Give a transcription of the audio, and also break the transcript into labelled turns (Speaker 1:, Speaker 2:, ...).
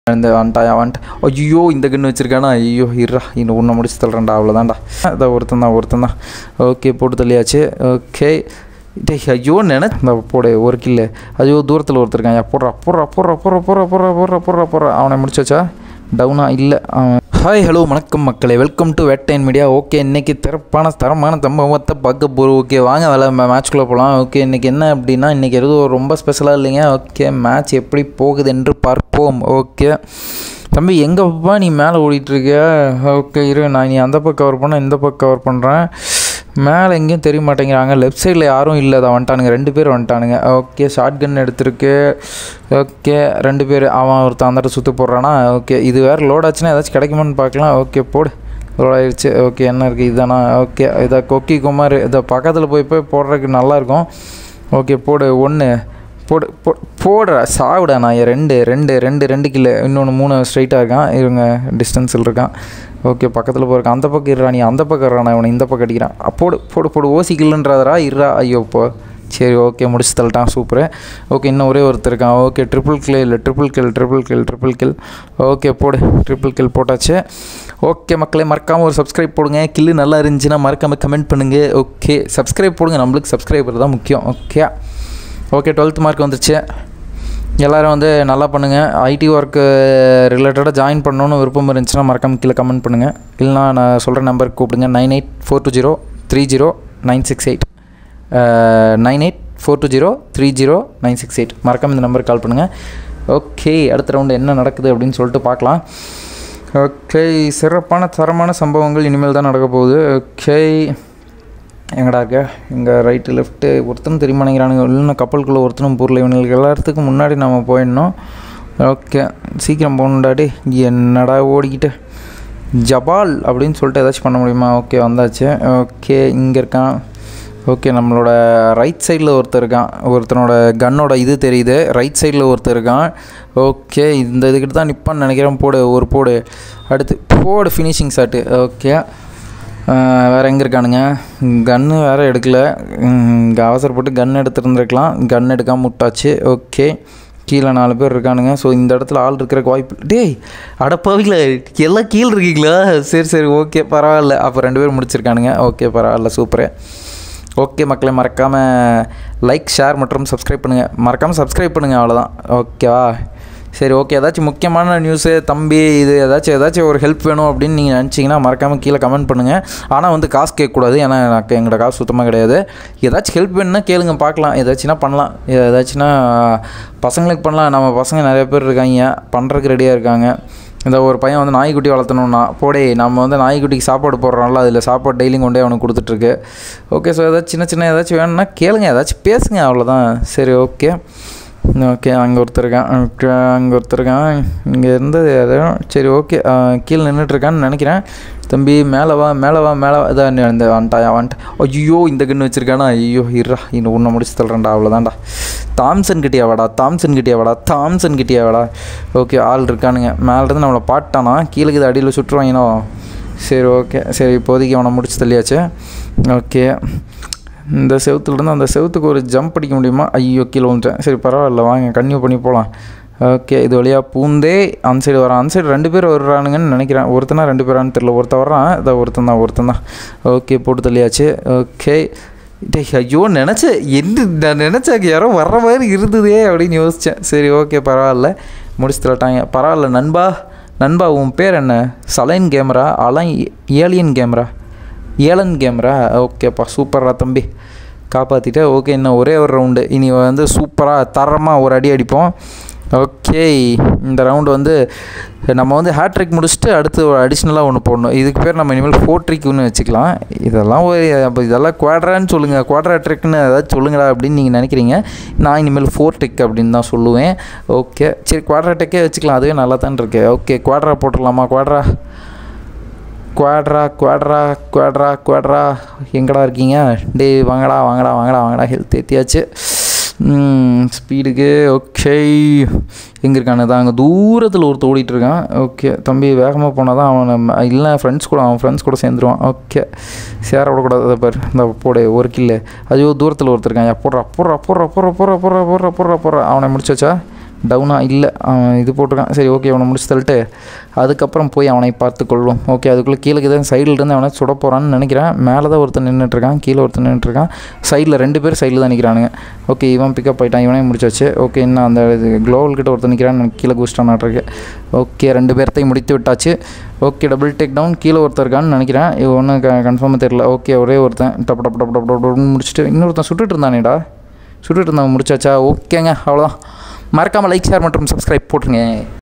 Speaker 1: இந்த வந்துட்டாயா வந்துட்டு ஐயோ இந்த கன்று வச்சுருக்கானா ஐயோ இருறா இன்னும் ஒன்றை முடிச்சு தள்ளுறேன்டா அவ்வளோதான்டா அதான் ஒருத்தன் தான் ஓகே போட்டு தள்ளியாச்சு ஓகே டே ஐயோ இந்த போடு ஒரு கில்லு ஐயோ தூரத்தில் ஒருத்தருக்கான் போடுறா அவனை முடிச்சாச்சா டவுனா இல்லை ஹாய் ஹலோ வணக்கம் மக்களே வெல்கம் டு வேட்டைன் மீடியா ஓகே இன்றைக்கி தரமான சம்பவத்தை பார்க்க போகிறோம் ஓகே வாங்க மேட்ச்குள்ளே போகலாம் ஓகே இன்றைக்கி என்ன அப்படின்னா இன்றைக்கி எதுவும் ரொம்ப ஸ்பெஷலாக இல்லைங்க ஓகே மேட்ச் எப்படி போகுது என்று பார்ப்போம் ஓகே தம்பி எங்கேப்பா நீ மேலே ஓடிட்டுருக்க ஓகே நான் நீ அந்த பக்கம் கவர் பண்ண இந்த பக்கம் கவர் பண்ணுறேன் மேலே எங்கேயும் தெரிய மாட்டேங்கிறாங்க லெஃப்ட் சைடில் யாரும் இல்லை அதை வந்துட்டானுங்க 2 பேர் வந்துட்டானுங்க ஓகே ஷார்ட் கன் எடுத்துருக்கு ஓகே 2 பேர் அவன் ஒருத்தன் அந்த சுற்று போடுறானா ஓகே இது வேறு லோட் ஆச்சுன்னா ஏதாச்சும் கிடைக்குமான்னு பார்க்கலாம் ஓகே போடு லோட் ஆயிடுச்சு ஓகே என்ன இருக்குது இதுதானா ஓகே இதை கொக்கி குமார் இதை பக்கத்தில் போய் போடுறதுக்கு நல்லாயிருக்கும் ஓகே போடு போடுற சாவிடா நான் 2 கிலோ இன்னொன்று 3 ஸ்ட்ரைட்டாக இருக்கான் இவங்க டிஸ்டன்ஸில் இருக்கான் ஓகே பக்கத்தில் போயிருக்கான் அந்த பக்கம் இருறா நீ அந்த பக்கம் இருறான் இவனை இந்த பக்கம் அடிக்கிறான் போடு ஓசி கில்லுன்றதரா இருறா ஐயோ இப்போ சரி ஓகே முடிச்சு தள்ளிட்டான் சூப்பரு ஓகே இன்னும் ஒரே ஒருத்தர் இருக்கான் ஓகே ட்ரிபிள் கில் ஓகே போடு ட்ரிபிள் கில் போட்டாச்சு ஓகே மக்களே மறக்காமல் ஒரு சப்ஸ்கிரைப் போடுங்க கில்லு நல்லா இருந்துச்சுன்னா மறக்காமல் கமெண்ட் பண்ணுங்கள் ஓகே சப்ஸ்கிரைப் போடுங்க நம்மளுக்கு சப்ஸ்கிரைபர் தான் முக்கியம் ஓகே 12th மார்க் வந்துருச்சு எல்லோரும் வந்து நல்லா பண்ணுங்கள் ஐடி ஒர்க்கு ரிலேட்டடாக ஜாயின் பண்ணணுன்னு விருப்பம் இருந்துச்சுன்னா மறக்காமல் கீழே கமெண்ட் பண்ணுங்கள் இல்லைனா நான் சொல்கிற நம்பருக்கு கூப்பிடுங்க 9842030968 9842030968 மறக்காமல் இந்த நம்பருக்கு கால் பண்ணுங்கள் ஓகே அடுத்த ரவுண்டு என்ன நடக்குது அப்படின்னு சொல்லிட்டு பார்க்கலாம் ஓகே தரமான சம்பவங்கள் இனிமேல் தான் நடக்க போகுது ஓகே எங்கடா இருக்க இங்கே ரைட்டு லெஃப்ட்டு ஒருத்தனும் தெரியுமா நினைக்கிறானுங்க இல்லைன்னா கப்பலுக்குள்ளே ஒருத்தனும் பொருள் இவனுக்கு எல்லாத்துக்கும் முன்னாடி நம்ம போயிடணும் ஓகே சீக்கிரம் போகணுண்டாடி என்னடா ஓடிக்கிட்டு ஜபால் அப்படின்னு சொல்லிட்டு ஏதாச்சும் பண்ண முடியுமா ஓகே வந்தாச்சு ஓகே இங்கே இருக்கான் ஓகே நம்மளோட ரைட் சைடில் ஒருத்தர் இருக்கான் ஒருத்தனோட கன்னோட இது தெரியுது ரைட் சைடில் ஒருத்தர் இருக்கான் ஓகே இந்த இதுக்கிட்ட தான் நிற்பான்னு நினைக்கிறேன் போடு அடுத்து போடு ஃபினிஷிங் ஷாட்டு ஓகே வேறு எங்கே இருக்கானுங்க கன்று வேறு எடுக்கலை இங்கே அவசரப்பட்டு கன் எடுத்துருந்துருக்கலாம் கன் எடுக்காமல் விட்டாச்சு ஓகே கீழே 4 பேர் இருக்கானுங்க ஸோ இந்த இடத்துல ஆள் இருக்கிறக்கு வாய்ப்பு டேய் அடப்பாவிங்களா எல்லாம் கீழே இருக்கீங்களா சரி ஓகே பரவாயில்ல அப்போ 2 பேர் முடிச்சிருக்கானுங்க ஓகே பரவாயில்ல சூப்பரு ஓகே மக்களை மறக்காமல் லைக் ஷேர் மற்றும் சப்ஸ்கிரைப் பண்ணுங்கள் அவ்வளோதான் ஓகேவா சரி ஓகே ஏதாச்சும் முக்கியமான நியூஸு தம்பி இது ஏதாச்சும் ஒரு ஹெல்ப் வேணும் அப்படின்னு நீங்கள் நினச்சிங்கன்னா மறக்காமல் கீழே கமெண்ட் பண்ணுங்கள் ஆனால் வந்து காசு கேட்கக்கூடாது ஏன்னா எனக்கு எங்களோட காசு சுத்தமாக கிடையாது ஏதாச்சும் ஹெல்ப் வேணும்னா கேளுங்க பார்க்கலாம் ஏதாச்சும்னா பண்ணலாம் ஏதாச்சும்னா பசங்களுக்கு பண்ணலாம் நம்ம பசங்க நிறைய பேர் இருக்காங்க பண்ணுறதுக்கு ரெடியாக இருக்காங்க இந்த ஒரு பையன் வந்து நாய்க்குட்டி வளர்த்தணுன்னா போடே நம்ம வந்து நாய்க்குட்டிக்கு சாப்பாடு போடுறோம்ல அதில் சாப்பாடு டெய்லியும் கொண்டே அவனுக்கு கொடுத்துட்ருக்கு ஓகே ஸோ ஏதாச்சும் சின்ன ஏதாச்சும் வேணும்னா கேளுங்க ஏதாச்சும் பேசுங்க அவ்வளோதான் சரி ஓகே அங்கே ஒருத்தர் இருக்கான் இங்கே இருந்தது எதுவும் சரி ஓகே கீழே நின்றுட்டுருக்கான்னு நினைக்கிறேன் தம்பி மேலே வா இதான் இந்த வந்துட்டாயா ஐயோ இந்த கன்று வச்சுருக்கானா ஐயோ இருறா இன்னும் ஒன்றை முடிச்சு தள்ளுறேன்டா அவ்வளோதான்டா தாம்சன் கிட்டியா வாடா ஓகே ஆள் இருக்கானுங்க மேலேருந்து நம்மளை பாட்டானா கீழே இது அடியில் சுட்டுருவாங்கண்ணோ சரி ஓகே சரி இப்போதைக்கு அவனை முடிச்சு தள்ளியாச்சு ஓகே இந்த செவத்துலேருந்து அந்த செவத்துக்கு ஒரு ஜம்ப் அடிக்க முடியுமா ஐயோ கீழே வந்துட்டேன் சரி பரவாயில்ல வாங்க கன்டினியூ பண்ணி போகலாம் ஓகே இது வழியாக பூந்தே அந்த சைடு வரான் அந்த சைடு 2 பேர் வர்றானுங்கன்னு நினைக்கிறேன் ஒருத்தனா 2 பேரான்னு தெரியல ஒருத்தன் வர்றான் இதை ஒருத்தன் தான் ஓகே போட்டு தள்ளியாச்சு ஓகே ஐயோ நான் நினச்சாக்க யாரோ வர்ற மாதிரி இருந்ததே அப்படின்னு யோசித்தேன் சரி ஓகே பரவாயில்ல முடிச்சு தள்ளிட்டாங்க பரவாயில்ல நண்பா உன் பேர் என்ன சலைன் கேமரா ஏலன் கேமரா ஓகேப்பா சூப்பரா தம்பி காப்பாற்றிட்டு ஓகே இன்னும் ஒரே ஒரு ரவுண்டு இனி வந்து சூப்பராக தரமாக ஒரு அடி அடிப்போம் ஓகே இந்த ரவுண்டு வந்து நம்ம வந்து ஹேட்ரிக் முடிச்சுட்டு அடுத்து ஒரு அடிஷ்னலாக ஒன்று போடணும் இதுக்கு பேர் நம்ம இனிமேல் 4 ட்ரிக்னு வச்சுக்கலாம் இதெல்லாம் குவாட்ரான்னு சொல்லுங்கள் குவாட்ரா ட்ரிக்னு ஏதாச்சும் சொல்லுங்கடா அப்படின்னு நீங்கள் நினைக்கிறீங்க நான் இனிமேல் 4 ட்ரிக் அப்படின்னு தான் சொல்லுவேன் ஓகே சரி குவாட்ரா ட்ரிக்கே வச்சுக்கலாம் அதுவே நல்லா தான் இருக்கு ஓகே குவாட்ரா போட்டுடலாமா குவாட்ரா எங்கடா இருக்கீங்க டே வாங்கடா ஹெல்த் ஏற்றியாச்சு ஸ்பீடுக்கு ஓகே எங்கே இருக்கானு தான் அங்கே தூரத்தில் ஒருத்தர் ஓடிட்டுருக்கான் ஓகே தம்பி வேகமாக போனால் தான் அவனை இல்லை அவன் ஃப்ரெண்ட்ஸ் கூட சேர்ந்துருவான் ஓகே சேர விடக்கூடாது அதை பாரு இந்த போடு ஒரு கில்லு ஐயோ தூரத்தில் ஒருத்தர் இருக்கான் போடுறா அவனை முடிச்சாச்சா டவுனாக இல்லை, அவன் இது போட்டிருக்கான். சரி ஓகே, அவனை முடிச்சு தள்ளிட்டு அதுக்கப்புறம் போய் அவனை பார்த்து கொள்வோம். ஓகே, அதுக்குள்ளே கீழே தான் சைடில் இருந்து அவனை சுட போகிறான்னு நினைக்கிறேன். மேலே தான் ஒருத்தன் நின்றுட்டுருக்கான், கீழே ஒருத்தன் நின்றுட்டுருக்கான். சைடில் 2 பேர் சைடில் தான் நிற்கிறானுங்க. ஓகே, இவன் பிக்கப் ஆகிட்டான், இவனே முடிச்சாச்சு. ஓகே, இன்னும் அந்த இது க்ளோவல் கிட்ட ஒருத்தன் நிற்கிறான்னு எனக்கு கீழே குஸ்டானாட்ருக்கு. ஓகே, 2 பேர்த்தையும் முடித்து விட்டாச்சு. Okay, double take down. கீழே ஒருத்தர் இருக்கான்னு நினைக்கிறேன், இது ஒன்றும் கன்ஃபார்மாக தெரியல. ஓகே, ஒரே ஒருத்தன் டப்பு டப்பு டப்பு டப்பு டப்புன்னு முடிச்சுட்டு இன்னொருத்தன் சுட்டுட்டு இருந்தானேடா, சுட்டுட்டு இருந்தான். முடிச்சாச்சா? ஓகேங்க, அவ்வளோதான். மறக்காமல் லைக், ஷேர் மற்றும் சப்ஸ்கிரைப் போட்டுருங்க.